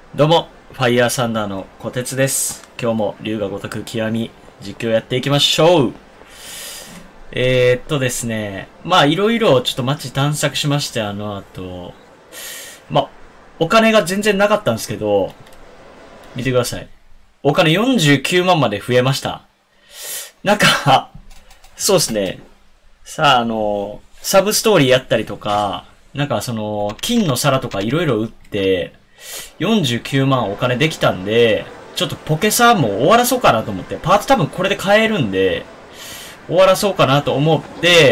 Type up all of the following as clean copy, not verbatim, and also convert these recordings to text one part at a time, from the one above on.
どうも、ファイヤーサンダーの小鉄です。今日も龍が如く極み、実況やっていきましょう。ですね、まあいろいろちょっと街探索しまして、まあ、お金が全然なかったんですけど、見てください。お金49万まで増えました。なんか、そうですね。さあ、サブストーリーやったりとか、金の皿とかいろいろ売って、49万お金できたんで、ちょっとポケサーも終わらそうかなと思って、パーツ多分これで買えるんで、終わらそうかなと思って、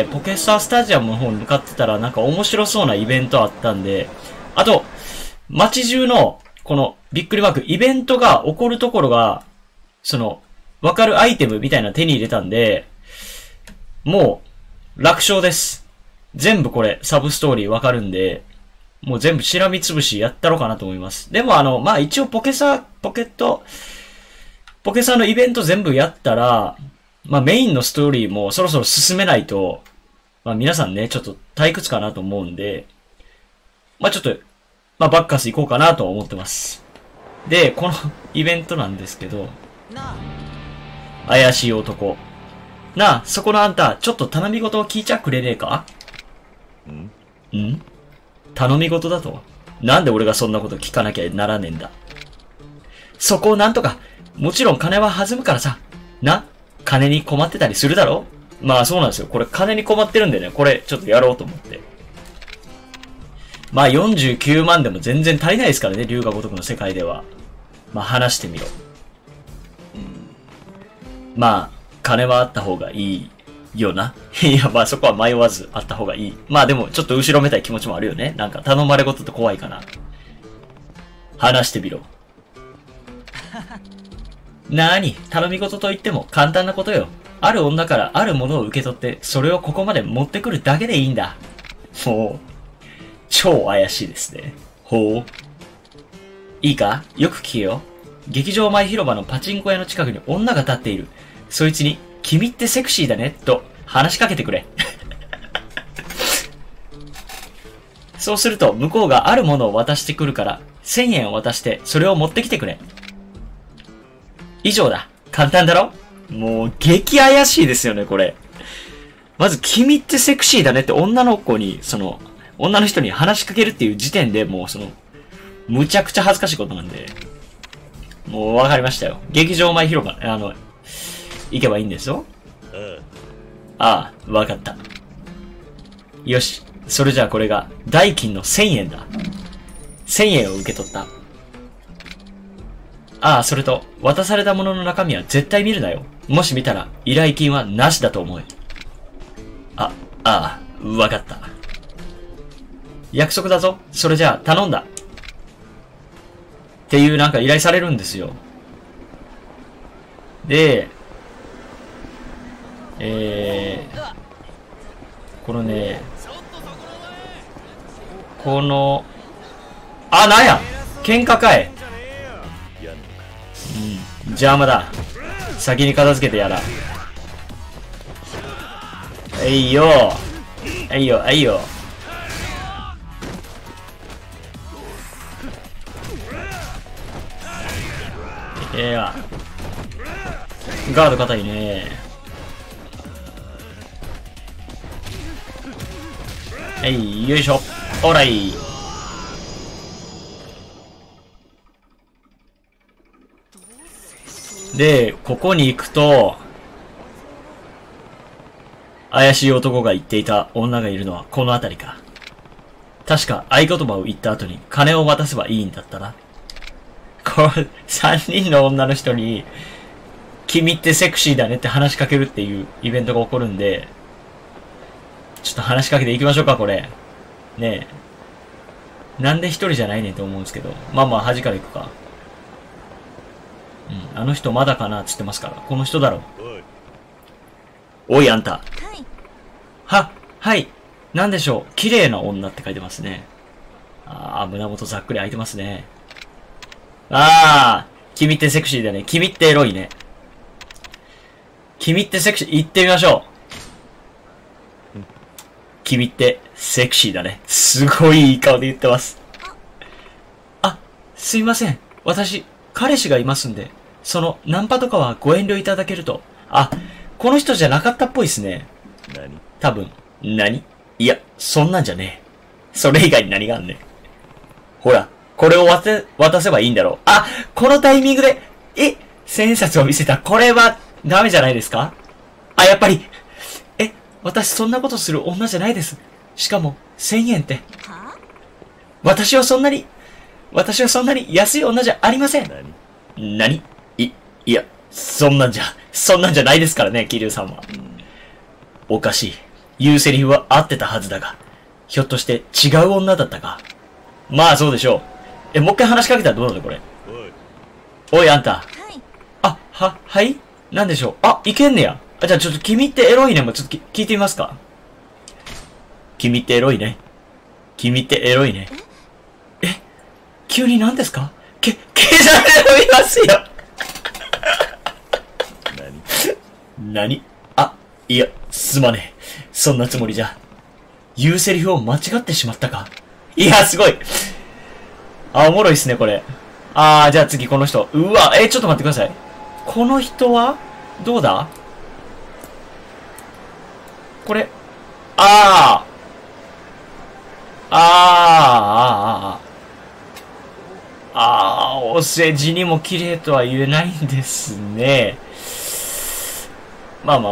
ポケサースタジアムの方に向かってたら、なんか面白そうなイベントあったんで、あと、街中の、このびっくりマーク、イベントが起こるところが、わかるアイテムみたいな手に入れたんで、もう、楽勝です。全部これ、サブストーリーわかるんで、もう全部しらみつぶしやったろうかなと思います。でもまあ一応ポケサーのイベント全部やったら、まあメインのストーリーもそろそろ進めないと、まあ皆さんね、ちょっと退屈かなと思うんで、まあちょっと、まあバッカス行こうかなと思ってます。で、このイベントなんですけど、怪しい男。なあ、そこのあんた、ちょっと頼み事を聞いちゃくれねえか？ん頼み事だと？なんで俺がそんなこと聞かなきゃならねえんだ。そこをなんとか、もちろん金は弾むからさ。な、金に困ってたりするだろ？まあそうなんですよ。これ金に困ってるんでね、これちょっとやろうと思って。まあ49万でも全然足りないですからね、龍が如くの世界では。まあ話してみろ。まあ、金はあった方がいいよな。いや、まあそこは迷わずあった方がいい。まあでも、ちょっと後ろめたい気持ちもあるよね。なんか頼まれ事って怖いかな。話してみろ。なーに、頼み事と言っても簡単なことよ。ある女からあるものを受け取って、それをここまで持ってくるだけでいいんだ。ほう。超怪しいですね。ほう。いいか？よく聞けよ。劇場前広場のパチンコ屋の近くに女が立っている。そいつに、君ってセクシーだね、と話しかけてくれ。そうすると、向こうがあるものを渡してくるから、1000円を渡して、それを持ってきてくれ。以上だ。簡単だろ？もう、激怪しいですよね、これ。まず、君ってセクシーだねって女の子に、女の人に話しかけるっていう時点でもう、むちゃくちゃ恥ずかしいことなんで。もう、わかりましたよ。劇場前広場、行けばいいんですよ。ああ、わかった。よし。それじゃあこれが、代金の1000円だ。1000円を受け取った。ああ、それと、渡されたものの中身は絶対見るなよ。もし見たら、依頼金はなしだと思え。ああ、わかった。約束だぞ。それじゃあ、頼んだ。っていうなんか依頼されるんですよ。で、このね、なんや喧嘩かい。邪魔だ。先に片付けてやら。えいよ。えいよ、えいよ。ええわ。ガード硬いね。はい、よいしょ。オーライ。で、ここに行くと、怪しい男が言っていた女がいるのはこの辺りか。確か合言葉を言った後に金を渡せばいいんだったな。これ、3人の女の人に、君ってセクシーだねって話しかけるっていうイベントが起こるんで、ちょっと話しかけていきましょうか、これ。ねえ。なんで一人じゃないねんと思うんですけど。まあまあ、端から行くか。あの人まだかなって言ってますから。この人だろ。おい、あんた。はい。なんでしょう。綺麗な女って書いてますね。ああ、胸元ざっくり開いてますね。ああ、君ってセクシーだね。君ってエロいね。君ってセクシー、言ってみましょう。君ってセクシーだね。すごいいい顔で言ってます。あ、すいません。 私、彼氏がいますんで、その、ナンパとかはご遠慮いただけると。あ、この人じゃなかったっぽいですね。多分。何？いや、そんなんじゃねえ。それ以外に何があんねん。ほら、これを渡せばいいんだろう。あ、このタイミングで、千円札を見せた。これは、ダメじゃないですか？あ、やっぱり。私そんなことする女じゃないです。しかも、1000円って。私はそんなに安い女じゃありません。何？いや、そんなんじゃないですからね、桐生さんは。おかしい。言うセリフは合ってたはずだが、ひょっとして違う女だったか。まあそうでしょう。もう一回話しかけたらどうなのこれ。おい、あんた。はい？なんでしょう。あ、いけんねや。じゃあちょっと君ってエロいねもちょっと聞いてみますか。君ってエロいね。君ってエロいね。急に何ですか？じゃねいますよ。何？あ、いや、すまねえ。そんなつもりじゃ。言うセリフを間違ってしまったか。いや、すごい。あ、おもろいっすね、これ。じゃあ次この人。うわ、ちょっと待ってください。この人はどうだ？これ。お世辞にも綺麗とは言えないんですね。まあ。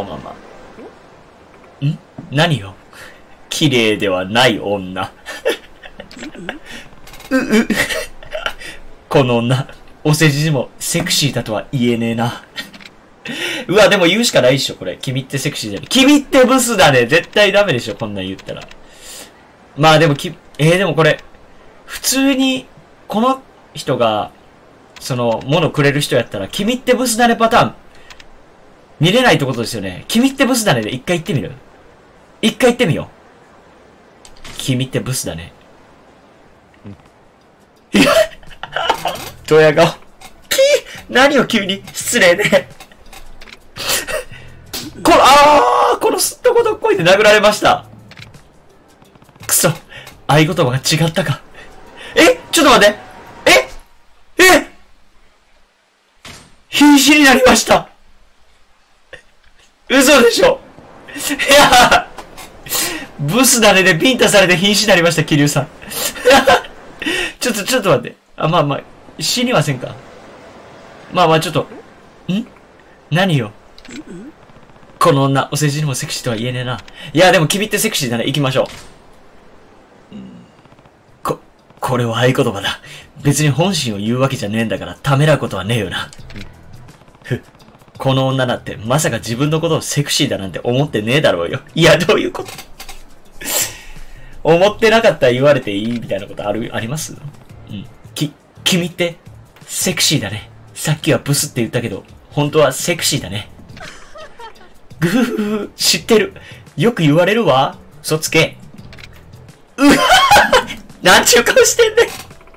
何よ。綺麗ではない女。この女、お世辞にもセクシーだとは言えねえな。うわ、でも言うしかないっしょ、これ。君ってセクシーじゃねえ。君ってブスだね。絶対ダメでしょ、こんなん言ったら。まあでもでもこれ、普通に、この人が、物くれる人やったら、君ってブスだねパターン、見れないってことですよね。君ってブスだねで一回言ってみる？一回言ってみよう。君ってブスだね。いや、ドヤ顔。何を急に失礼ね。このすっとこどっこいで殴られました。くそ、合言葉が違ったか。ちょっと待って。瀕死になりました。嘘でしょ。いや、ブスだねでビンタされて瀕死になりました、桐生さん。ちょっと待って。まあ、死にはせんか。まあ、ちょっと、何よ。この女、お世辞にもセクシーとは言えねえな。いや、でも君ってセクシーだね。行きましょう。これは合言葉だ。別に本心を言うわけじゃねえんだから、ためらうことはねえよな。この女だってまさか自分のことをセクシーだなんて思ってねえだろうよ。いや、どういうこと？思ってなかったら言われていいみたいなことあります？君ってセクシーだね。さっきはブスって言ったけど、本当はセクシーだね。ぐふふふ、知ってる。よく言われるわ。嘘つけ。なんちゅう顔してんねん。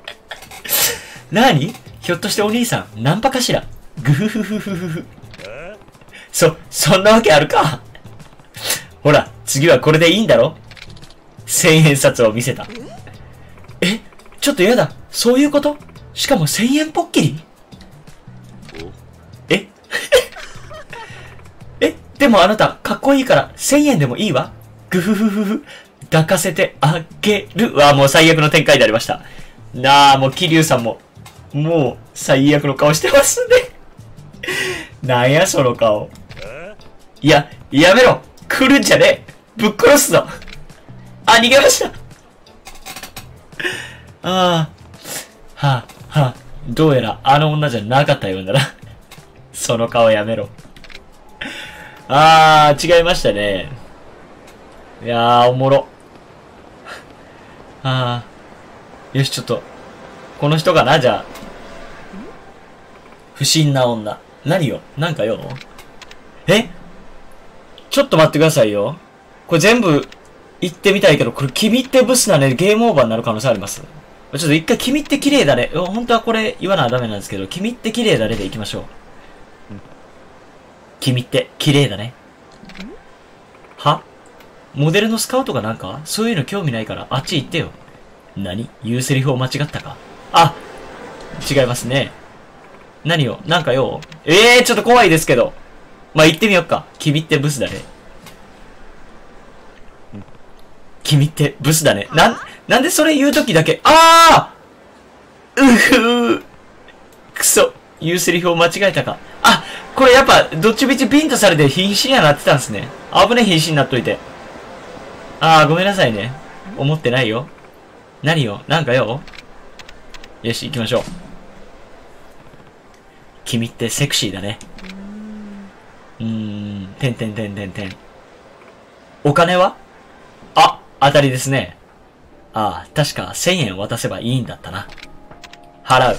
何？ひょっとしてお兄さん、ナンパかしら？ぐふふふふふふ。そんなわけあるか。ほら、次はこれでいいんだろ？千円札を見せた。ちょっとやだ。そういうこと？しかも千円ポッキリ？でもあなた、かっこいいから千円でもいいわ。ぐふふふふ。抱かせてあげる。もう最悪の展開でありました。もう桐生さんも、もう最悪の顔してますね。なんやその顔。いや、やめろ。来るんじゃねえ。ぶっ殺すぞ。逃げました。どうやらあの女じゃなかったようだな。その顔やめろ。違いましたね。いやおもろ。よし、ちょっと、この人かな、じゃあ。不審な女。何よ？なんかよ。ちょっと待ってくださいよ。これ全部言ってみたいけど、これ君ってブスなね、ゲームオーバーになる可能性あります。ちょっと一回君って綺麗だね。本当はこれ言わなダメなんですけど、君って綺麗だねでいきましょう。君って綺麗だね。モデルのスカウトがなんかそういうの興味ないからあっち行ってよ。何？言うセリフを間違ったか？違いますね。 何をなんかよ。ちょっと怖いですけど。まあ、行ってみよっか。君ってブスだね。君ってブスだね。なんでそれ言うときだけ、くそ。言うセリフを間違えたか。これやっぱ、どっちみちピンとされて瀕死にはなってたんですね。危ねえ瀕死になっといて。ごめんなさいね。思ってないよ。何よなんかよ。よし、行きましょう。君ってセクシーだね。てんてんてんてんてん。お金は当たりですね。確か1000円渡せばいいんだったな。払う。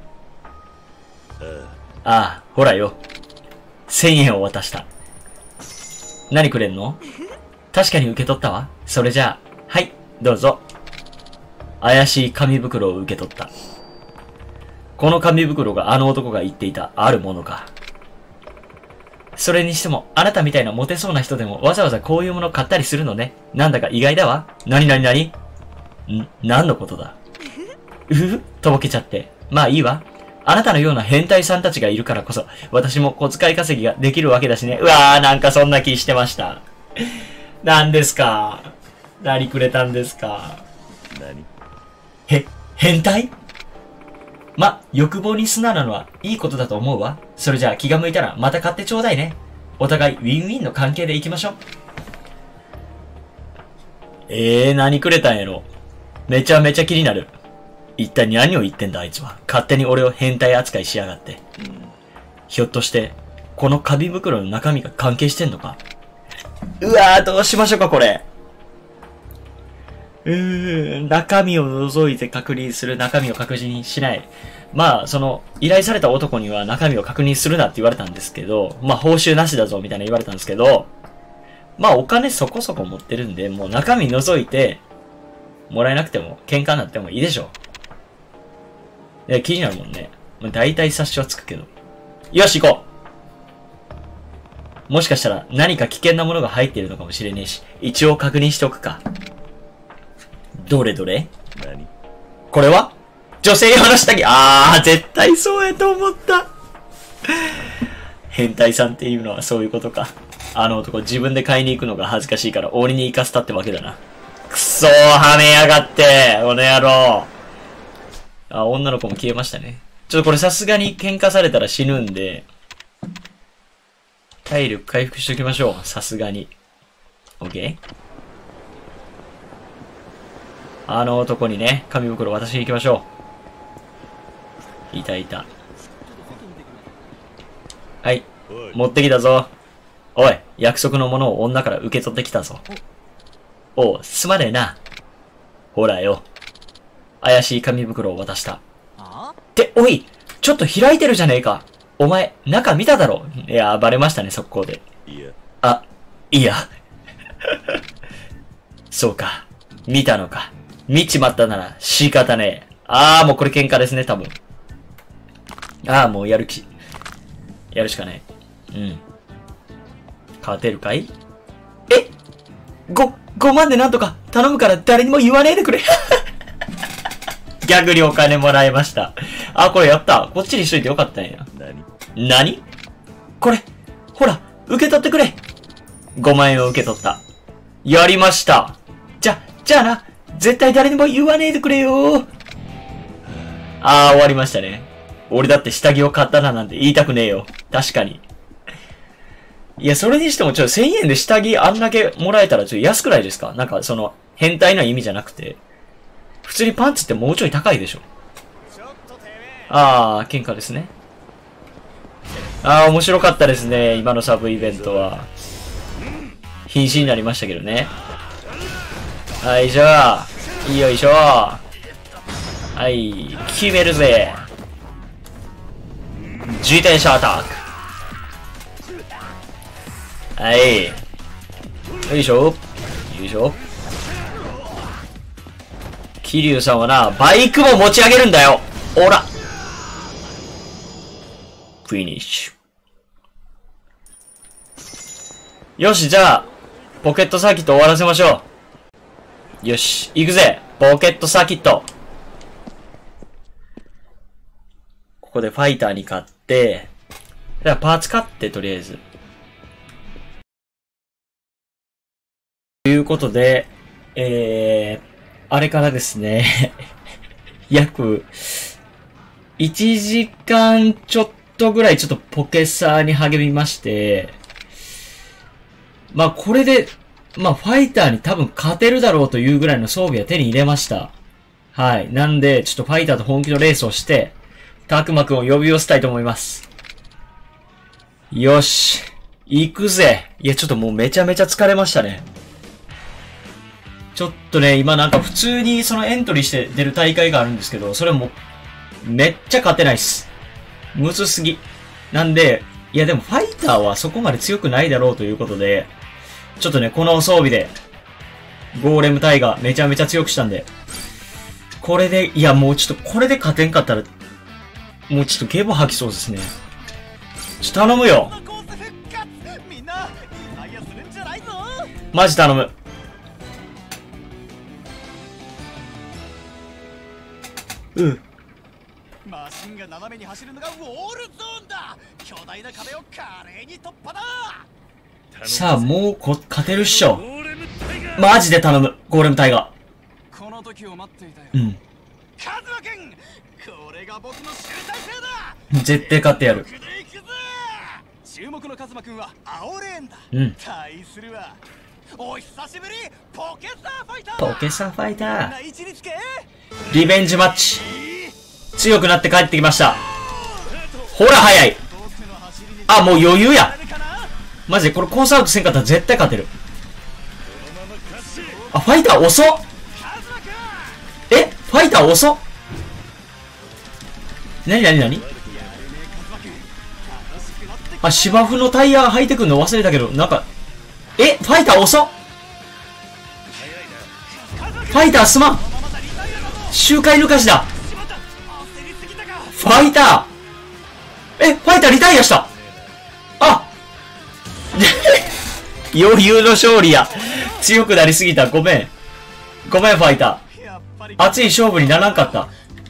ほらよ。1000円を渡した。何くれんの？確かに受け取ったわ。それじゃあ、はい、どうぞ。怪しい紙袋を受け取った。この紙袋があの男が言っていたあるものか。それにしても、あなたみたいなモテそうな人でもわざわざこういうもの買ったりするのね。なんだか意外だわ。何何のことだ？とぼけちゃって。まあいいわ。あなたのような変態さんたちがいるからこそ、私も小遣い稼ぎができるわけだしね。なんかそんな気してました。何ですか？何くれたんですか？変態？欲望に素直なのはいいことだと思うわ。それじゃあ気が向いたらまた買ってちょうだいね。お互いウィンウィンの関係でいきましょう。何くれたんやろ。めちゃめちゃ気になる。一体何を言ってんだあいつは。勝手に俺を変態扱いしやがって。ひょっとして、この紙袋の中身が関係してんのか？どうしましょうかこれ。中身を覗いて確認する、中身を確認しない。依頼された男には中身を確認するなって言われたんですけど、報酬なしだぞみたいな言われたんですけど、お金そこそこ持ってるんで、もう中身覗いて、もらえなくても、喧嘩になってもいいでしょう。気になるもんね。大体察しはつくけど。よし、行こう。もしかしたら何か危険なものが入っているのかもしれねえし、一応確認しておくか。どれこれは女性用の下着。絶対そうやと思った。変態さんっていうのはそういうことか。あの男自分で買いに行くのが恥ずかしいから俺に行かせたってわけだな。くそー、はめやがって、この野郎。女の子も消えましたね。ちょっとこれさすがに喧嘩されたら死ぬんで、体力回復しておきましょう。さすがに。OK？ あの男にね、紙袋渡しに行きましょう。いた。はい。持ってきたぞ。おい、約束のものを女から受け取ってきたぞ。すまねえな。ほらよ。怪しい紙袋を渡した。おい、ちょっと開いてるじゃねえか。お前、中見ただろ。いや、バレましたね、速攻で。いや。そうか。見たのか。見ちまったなら仕方ねえ。もうこれ喧嘩ですね、多分。もうやるしかない。勝てるかい？5万でなんとか頼むから誰にも言わねえでくれ。ギャグにお金もらいました。これやった。こっちにしといてよかったんや。何これ、ほら、受け取ってくれ。5万円を受け取った。やりました。じゃあな。絶対誰にも言わねえでくれよ。終わりましたね。俺だって下着を買ったななんて言いたくねえよ。確かに。いや、それにしても1000円で下着あんだけもらえたら安くないですか？なんか変態な意味じゃなくて。普通にパンツってもうちょい高いでしょ。喧嘩ですね。面白かったですね。今のサブイベントは。瀕死になりましたけどね。はい、じゃあ、よいしょ。はい、決めるぜ。自転車アタック。はい。よいしょ。桐生さんはな、バイクも持ち上げるんだよ。ほら。フィニッシュ。よし、じゃあ、ポケットサーキット終わらせましょう。よし、行くぜ。ポケットサーキット。ここでファイターに勝って、じゃあパーツ買って、とりあえず。ということで、あれからですね、約、1時間ちょっとぐらいちょっとポケサーに励みまして、まあこれで、まあファイターに多分勝てるだろうというぐらいの装備は手に入れました。はい。なんで、ちょっとファイターと本気のレースをして、たくまくんを呼び寄せたいと思います。よし。行くぜ。いや、ちょっともうめちゃめちゃ疲れましたね。ちょっとね、今なんか普通にそのエントリーして出る大会があるんですけど、それもめっちゃ勝てないっす。むずすぎ。なんで、いやでもファイターはそこまで強くないだろうということで、ちょっとね、この装備で、ゴーレムタイガーめちゃめちゃ強くしたんで、これで、いやもうちょっとこれで勝てんかったら、もうちょっとゲボ吐きそうですね。頼むよ。マジ頼む。うん。 マシンが斜めに走るのがウォールゾーンだ。巨大な壁を華麗に突破だ。 さあ、もう勝てるっしょ。マジで頼む、ゴーレムタイガー。この時を待っていたよ。 うん。 カズマくん、これが僕の集大成だ。 絶対勝ってやる。 注目のカズマくんは青レーンだ。 うん。 対するはお久しぶりポケサーファイター。 ポケサーファイター。リベンジマッチ。強くなって帰ってきました。ほら早い。あ、もう余裕や。マジでこれコースアウトせんかったら絶対勝てる。あ、ファイター遅っ。え、ファイター遅っ。なになになに。あ、芝生のタイヤ履いてくんの忘れたけど、なんか、え、ファイター遅っ。ファイターすまん。周回抜かしだ。ファイター。え、ファイターリタイアした。あ余裕の勝利や。強くなりすぎた。ごめん。ごめん、ファイター。熱い勝負にならんかった。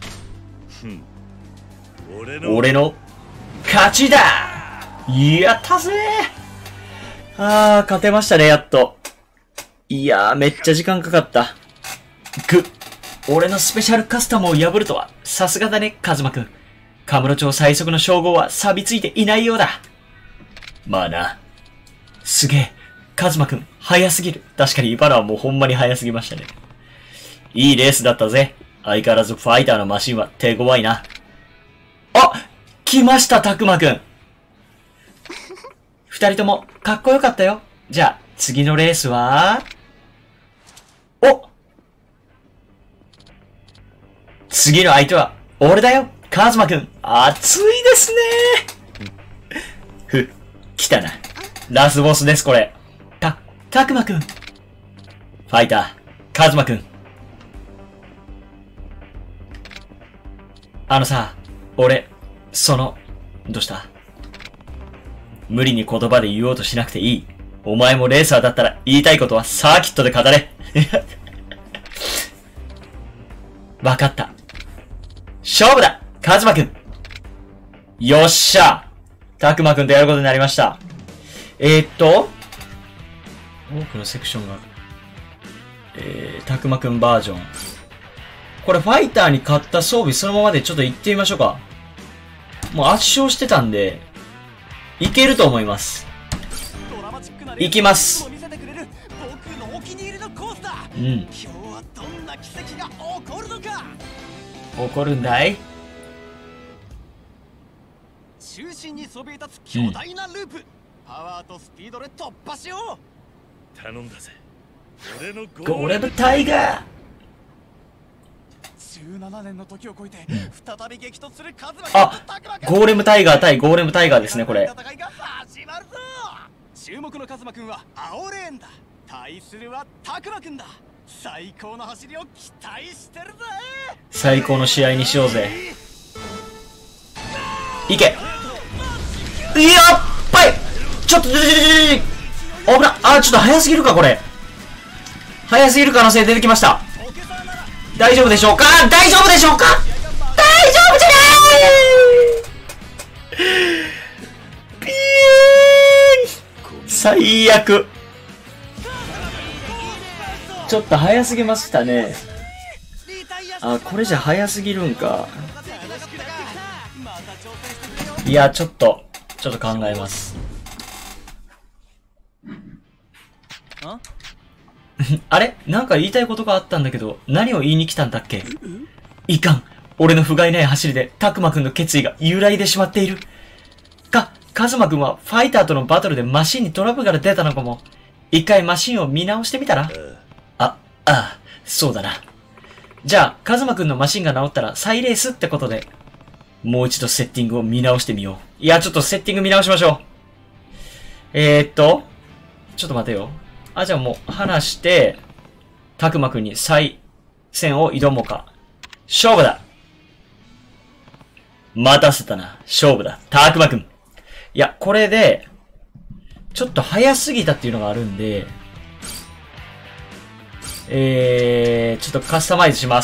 俺の勝ちだ。やったぜー。勝てましたね、やっと。いやー、めっちゃ時間かかった。俺のスペシャルカスタムを破るとは、さすがだね、カズマくん。カムロ町最速の称号は錆びついていないようだ。まあな。すげえ。カズマくん、早すぎる。確かに今のはもうほんまに早すぎましたね。いいレースだったぜ。相変わらずファイターのマシンは手強いな。あ、来ました、たくまくん。二人ともかっこよかったよ。じゃあ、次のレースはお、次の相手は、俺だよ、カズマくん。熱いですね。来たな。ラスボスです、これ。たくまくん。ファイター、カズマくん。さ、俺、どうした？無理に言葉で言おうとしなくていい。お前もレーサーだったら言いたいことはサーキットで語れ。わかった。勝負だカズマくん。よっしゃたくまくんとやることになりました。多くのセクションがある。たくまくんバージョン。これファイターに買った装備そのままでちょっと行ってみましょうか。もう圧勝してたんで、いけると思います。行きます。うん。今日はどんな奇跡が起こるのか。起こるんだい？ 中心にそびえ立つ巨大なループ。パワーとスピードで突破しよう。 頼んだぜ。俺のゴーレムタイガー。 17年の時を超えて再び激突するカズマ。 あ、ゴーレムタイガー対ゴーレムタイガーですね、これ。 戦いが始まるぞ。注目のカズマくんは青レーンだ。対するはタクマくんだ。最高の走りを期待してるぜ。 最高の試合にしようぜ。いけ。やっばい。ちょっと、危な。あ、ちょっと早すぎるか、これ。早すぎる可能性出てきました。大丈夫でしょうか？大丈夫でしょうか？大丈夫じゃない！ 最悪。ちょっと早すぎましたね。あ、これじゃ早すぎるんか。いや、ちょっと考えます。あれなんか言いたいことがあったんだけど、何を言いに来たんだっけ？いかん。俺の不甲斐ない走りで、たくまくんの決意が揺らいでしまっている。カズマくんはファイターとのバトルでマシンにトラブルが出たのかも。一回マシンを見直してみたら？そうだな。じゃあ、カズマくんのマシンが治ったら再レースってことで、もう一度セッティングを見直してみよう。いや、ちょっとセッティング見直しましょう。ちょっと待てよ。じゃあもう話して、たくまくんに再戦を挑もうか。勝負だ。待たせたな。勝負だ。たくまくん。いや、これで、ちょっと早すぎたっていうのがあるんで、ちょっとカスタマイズします。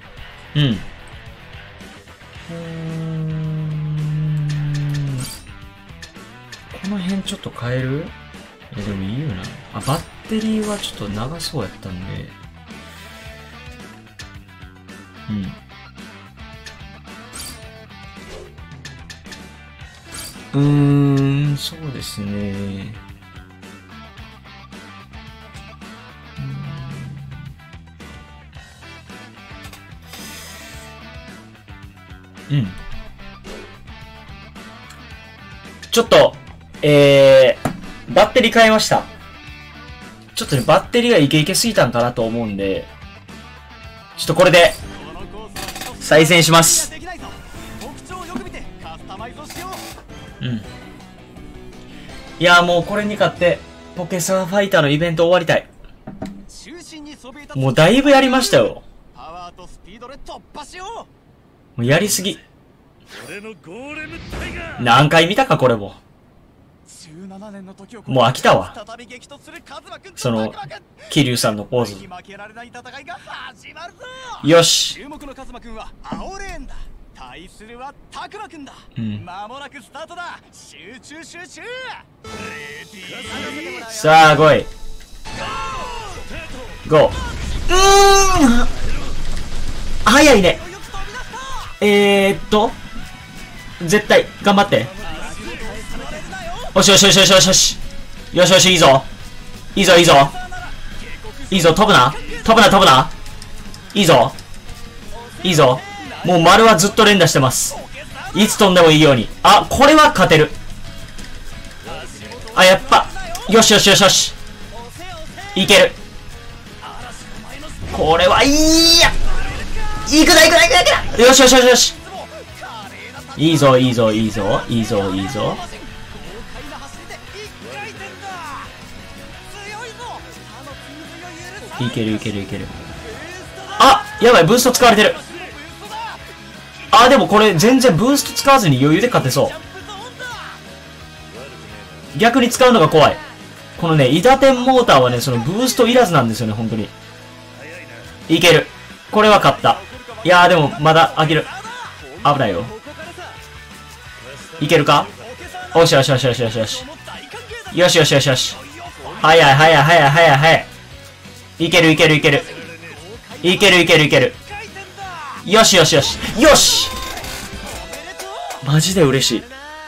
この辺ちょっと変える？でもいいよな。バッテリーはちょっと長そうやったんで。そうですね。ちょっと、バッテリー変えました。ちょっとね、バッテリーがイケイケすぎたんかなと思うんで、ちょっとこれで、再戦します。いやもうこれに勝って、ポケサーファイターのイベント終わりたい。もうだいぶやりましたよ。もうやりすぎ。何回見たかこれも。もう飽きたわ。その、桐生さんのポーズ。よし。 対するはたくまくんだ。間もなくスタートだ。集中集中。 さあ、来い。ゴー。早いね。絶対、頑張って。よしよしよしよしよしよし。よしよし、いいぞ。いいぞ、いいぞ。いいぞ、飛ぶな。飛ぶな、飛ぶな。いいぞ。いいぞ。もう丸はずっと連打してます。いつ飛んでもいいように。これは勝てる。やっぱ。よしよしよしよし。いける。これはいいや。いくないくないくないくない。よしよしよしよし。いいぞいいぞいいぞいいぞいいぞ。いけるいけるいける。やばい、ブースト使われてる。でもこれ全然ブースト使わずに余裕で勝てそう。逆に使うのが怖い。このね、イダテンモーターはね、そのブーストいらずなんですよね、本当に。いける。これは勝った。いやーでも、まだ飽きる。危ないよ。いけるか？よしよしよしよしよしよし。よしよしよしよし。早い早い早い早い早い。いけるいけるいける。いけるいけるいける。よしよしよし。よし！マジで嬉しい。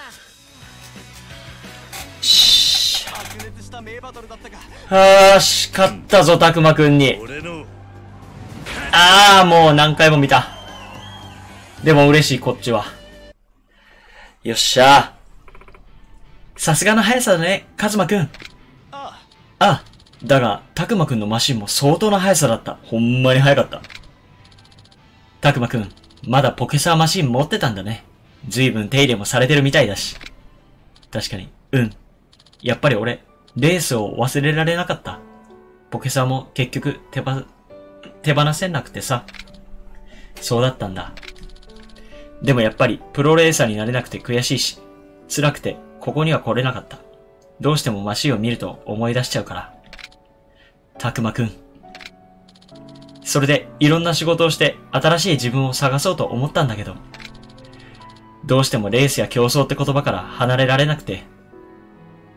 勝ったぞ、たくまくんに。もう何回も見た。でも嬉しい、こっちは。よっしゃー。さすがの速さだね、カズマくん。だが、たくまくんのマシンも相当な速さだった。ほんまに速かった。たくまくん、まだポケサーマシン持ってたんだね。ずいぶん手入れもされてるみたいだし。確かに、やっぱり俺、レースを忘れられなかった。ポケサーも結局手放せなくてさ。そうだったんだ。でもやっぱりプロレーサーになれなくて悔しいし、辛くてここには来れなかった。どうしてもマシンを見ると思い出しちゃうから。たくまくん。それでいろんな仕事をして新しい自分を探そうと思ったんだけど、どうしてもレースや競争って言葉から離れられなくて。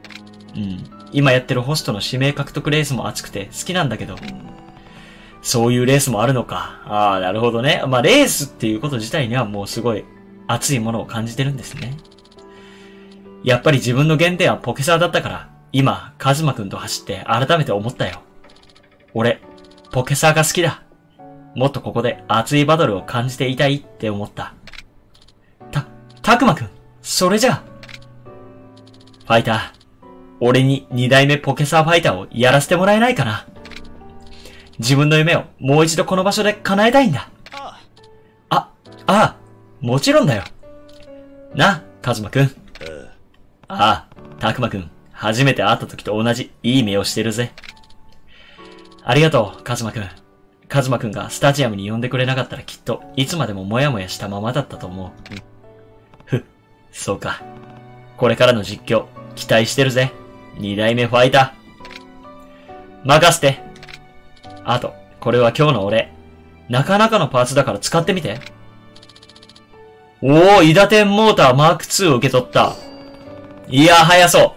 うん。今やってるホストの指名獲得レースも熱くて好きなんだけど。そういうレースもあるのか。ああ、なるほどね。まあ、レースっていうこと自体にはもうすごい熱いものを感じてるんですね。やっぱり自分の原点はポケサーだったから、今、カズマくんと走って改めて思ったよ。俺、ポケサーが好きだ。もっとここで熱いバトルを感じていたいって思った。たくまくん、それじゃあ。ファイター、俺に2代目ポケサーファイターをやらせてもらえないかな。自分の夢をもう一度この場所で叶えたいんだ。ああ、もちろんだよ。な、カズマくん。ああ、たくまくん、初めて会った時と同じいい目をしてるぜ。ありがとう、カズマくん。カズマくんがスタジアムに呼んでくれなかったらきっといつまでもモヤモヤしたままだったと思う。そうか。これからの実況、期待してるぜ。2代目ファイター。任せて。あと、これは今日の俺。なかなかのパーツだから使ってみて。おー、イダテンモーターマーク2を受け取った。いやー、早そう。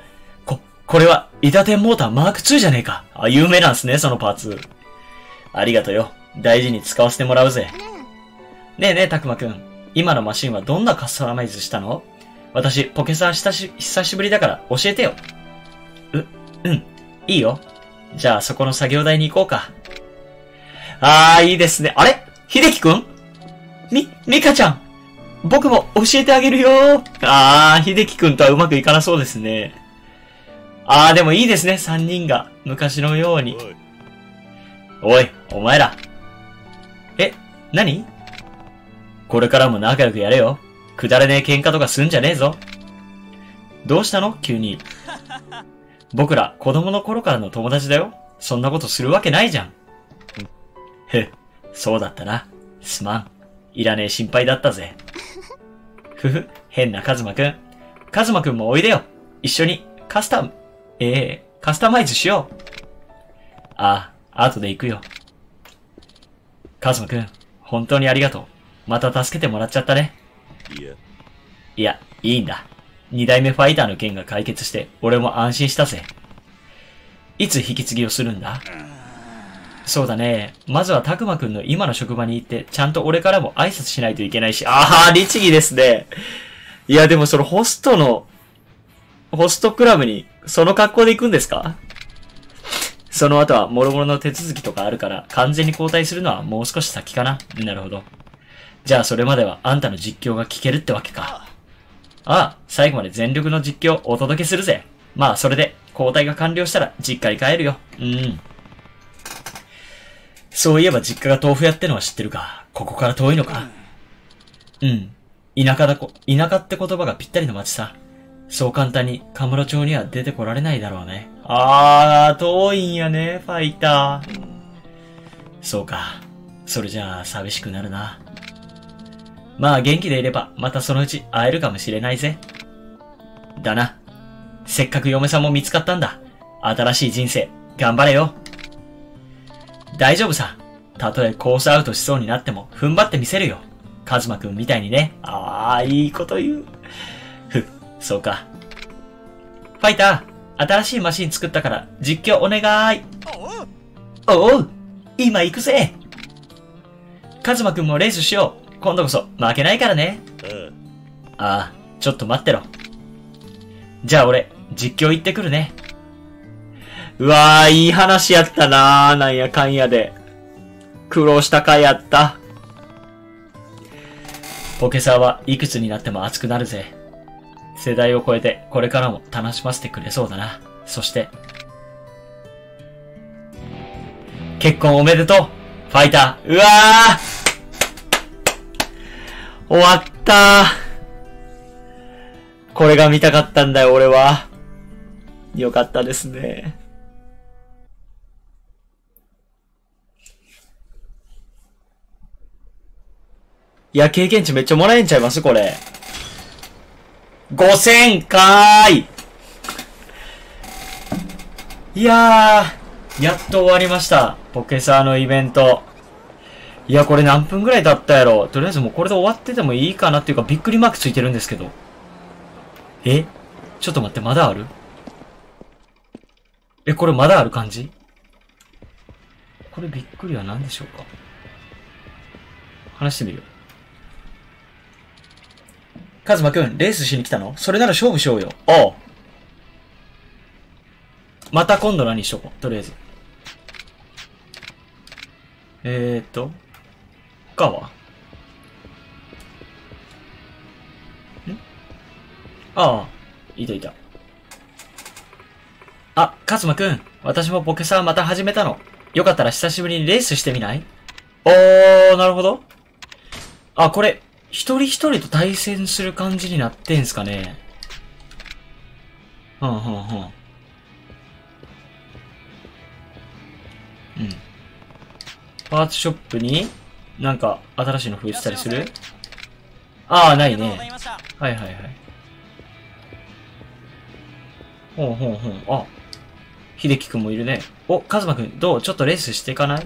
これは、イダテンモーターマーク2じゃねえか。あ、有名なんすね、そのパーツ。ありがとよ。大事に使わせてもらうぜ。ねえねえ、たくまくん。今のマシンはどんなカスタマイズしたの？私、ポケサー久しぶりだから教えてよ。うん。いいよ。じゃあ、そこの作業台に行こうか。あー、いいですね。あれ？秀樹くん？ミカちゃん。僕も教えてあげるよ。あー、秀樹くんとはうまくいかなそうですね。あー、でもいいですね。3人が昔のように。おい、お前ら。何？これからも仲良くやれよ。くだらねえ喧嘩とかすんじゃねえぞ。どうしたの？急に。僕ら子供の頃からの友達だよ。そんなことするわけないじゃん。そうだったな。すまん。いらねえ心配だったぜ。変なカズマくん。カズマくんもおいでよ。一緒にカスタマイズしよう。ああ、後で行くよ。カズマくん、本当にありがとう。また助けてもらっちゃったね。いや、いいんだ。2代目ファイターの件が解決して、俺も安心したぜ。いつ引き継ぎをするんだ？そうだね。まずはたくまくんの今の職場に行って、ちゃんと俺からも挨拶しないといけないし。ああ、律儀ですね。いや、でもそのホストクラブに、その格好で行くんですか？その後は、諸々の手続きとかあるから、完全に交代するのはもう少し先かな。なるほど。じゃあそれまではあんたの実況が聞けるってわけか。ああ、最後まで全力の実況をお届けするぜ。まあそれで、交代が完了したら実家に帰るよ。そういえば実家が豆腐屋ってのは知ってるか。ここから遠いのか。田舎って言葉がぴったりの街さ。そう簡単にカムロ町には出てこられないだろうね。あー、遠いんやね、ファイター。そうか。それじゃあ寂しくなるな。まあ元気でいればまたそのうち会えるかもしれないぜ。だな。せっかく嫁さんも見つかったんだ。新しい人生、頑張れよ。大丈夫さ。たとえコースアウトしそうになっても踏ん張ってみせるよ。カズマくんみたいにね。あー、いいこと言う。そうか。ファイター、新しいマシン作ったから実況お願い。おう、今行くぜ。カズマくんもレースしよう。今度こそ負けないからね。ああ、ちょっと待ってろ。じゃあ俺、実況行ってくるね。うわー、いい話やったなー。なんやかんやで。苦労した回やった。ポケサーはいくつになっても熱くなるぜ。世代を超えてこれからも楽しませてくれそうだな。そして、結婚おめでとう、ファイター。うわー、終わったー。これが見たかったんだよ、俺は。よかったですね。いや、経験値めっちゃもらえんちゃいますこれ。5000かーい。いやー、やっと終わりました。ポケサーのイベント。いや、これ何分ぐらい経ったやろ。とりあえずもうこれで終わっててもいいかなっていうか、びっくりマークついてるんですけど。ちょっと待って、まだある？ え、これまだある感じ？これびっくりは何でしょうか？話してみるよ。カズマくん、レースしに来たの？それなら勝負しようよ。おう。また今度何しとこう。とりあえず。他は？ああ、いたいた。あ、カズマくん、私もポケサーまた始めたの。よかったら久しぶりにレースしてみない？おー、なるほど。あ、これ、一人一人と対戦する感じになってんすかね。うん。パーツショップに、なんか、新しいの増えてたりする？ああ、ないね。はい。ほう。あ、秀樹くんもいるね。お、カズマくん、どう？ちょっとレースしていかない？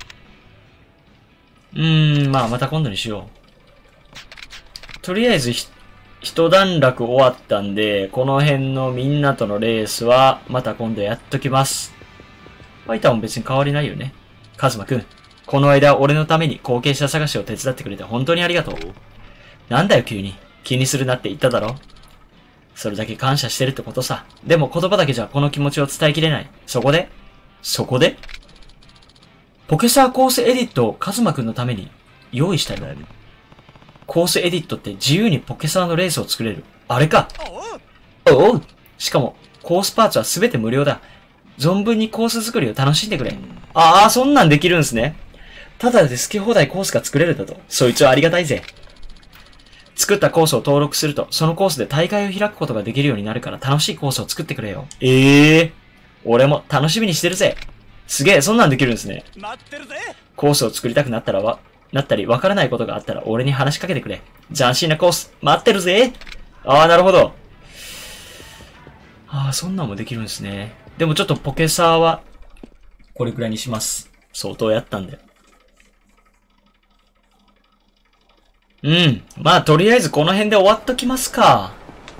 まあ、また今度にしよう。とりあえず一段落終わったんで、この辺のみんなとのレースは、また今度やっときます。ファイターも別に変わりないよね。カズマくん、この間俺のために後継者探しを手伝ってくれて本当にありがとう。なんだよ急に。気にするなって言っただろ。それだけ感謝してるってことさ。でも言葉だけじゃこの気持ちを伝えきれない。そこでポケサーコースエディットをカズマくんのために用意したよ。コースエディットって自由にポケサーのレースを作れる。あれか。おう。しかも、コースパーツはすべて無料だ。存分にコース作りを楽しんでくれ。ああ、そんなんできるんすね。ただで好き放題コースが作れるだと。そいつはありがたいぜ。作ったコースを登録すると、そのコースで大会を開くことができるようになるから楽しいコースを作ってくれよ。俺も楽しみにしてるぜ。すげえ、そんなんできるんですね。 待ってるぜ。 コースを作りたくなったり、わからないことがあったら俺に話しかけてくれ。斬新なコース、待ってるぜ。ああ、なるほど。ああ、そんなんもできるんですね。でもちょっとポケサーは、これくらいにします。相当やったんで。まあ、とりあえずこの辺で終わっときますか。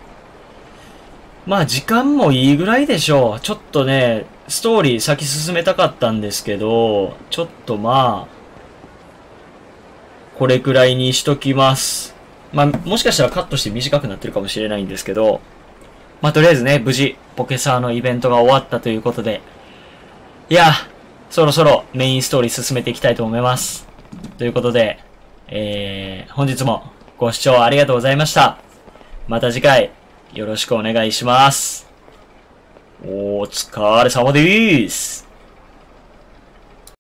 まあ、時間もいいぐらいでしょう。ちょっとね、ストーリー先進めたかったんですけど、ちょっとまあ、これくらいにしときます。まあ、もしかしたらカットして短くなってるかもしれないんですけど、まあ、とりあえずね、無事、ポケサーのイベントが終わったということで、いや、そろそろメインストーリー進めていきたいと思います。ということで、本日もご視聴ありがとうございました。また次回、よろしくお願いします。お疲れ様でーす。